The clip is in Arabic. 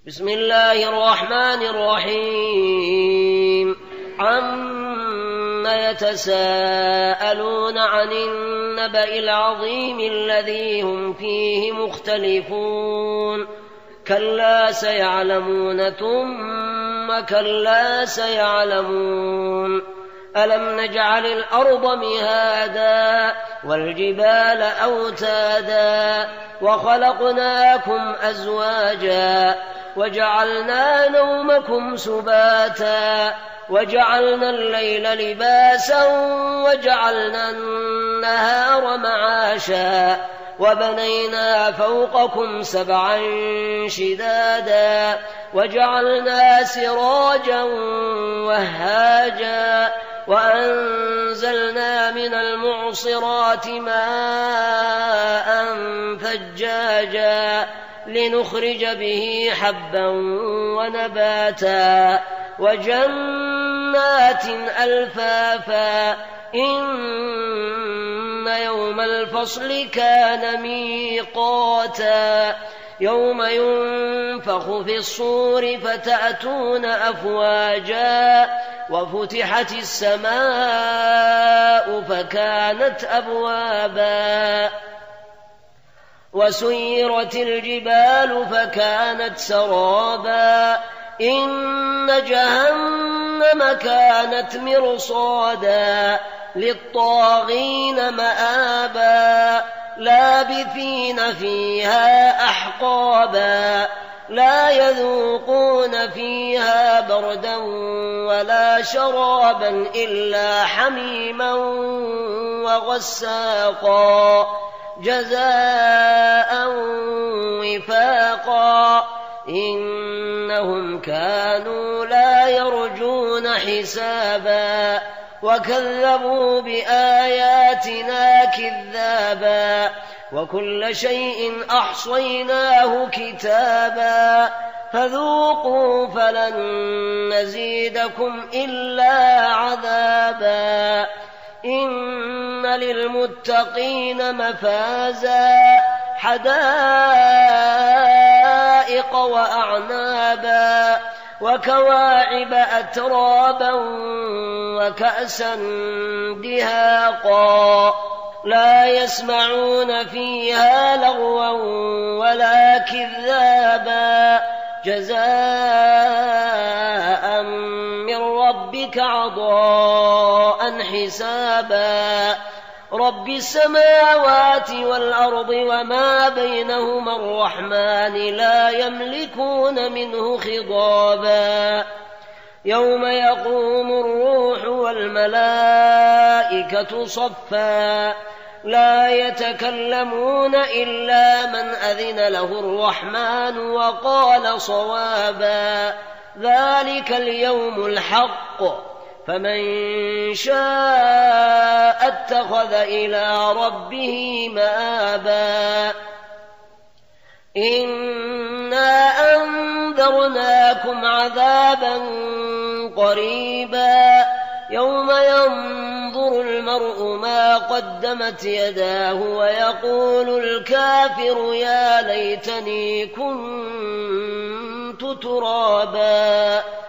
بسم الله الرحمن الرحيم عم يتساءلون عن النبأ العظيم الذي هم فيه مختلفون كلا سيعلمون ثم كلا سيعلمون ألم نجعل الأرض مهادا والجبال أوتادا وخلقناكم أزواجا وجعلنا نومكم سباتا وجعلنا الليل لباسا وجعلنا النهار معاشا وبنينا فوقكم سبعا شدادا وجعلنا سراجا وهاجا وأنزلنا من المعصرات ماء ثجاجا لنخرج به حبا ونباتا وجنات ألفافا إن يوم الفصل كان ميقاتا يوم ينفخ في الصور فتأتون أفواجا وفتحت السماء فكانت أبوابا وسيرت الجبال فكانت سرابا إن جهنم كانت مرصادا للطاغين مآبا لابثين فيها أحقابا لا يذوقون فيها بردا ولا شرابا إلا حميما وغساقا جزاء وفاقا إنهم كانوا لا يرجون حسابا وكذبوا بآياتنا كذابا وكل شيء أحصيناه كتابا فذوقوا فلن نزيدكم إلا عذابا إن للمتقين مفازا حدائق وأعنابا وكواعب أترابا وكأسا دهاقا لا يسمعون فيها لغوا ولا كذابا جزاء من ربك عطاء حسابا رب السماوات والأرض وما بينهما الرحمن لا يملكون منه خطابا يوم يقوم الروح والملائكة صفا لا يتكلمون إلا من أذن له الرحمن وقال صوابا ذلك اليوم الحق فمن شاء اتخذ إلى ربه مآبا إنا أنذرناكم عذابا قريبا يوم ينظر المرء ما قدمت يداه ويقول الكافر يا ليتني كنت ترابا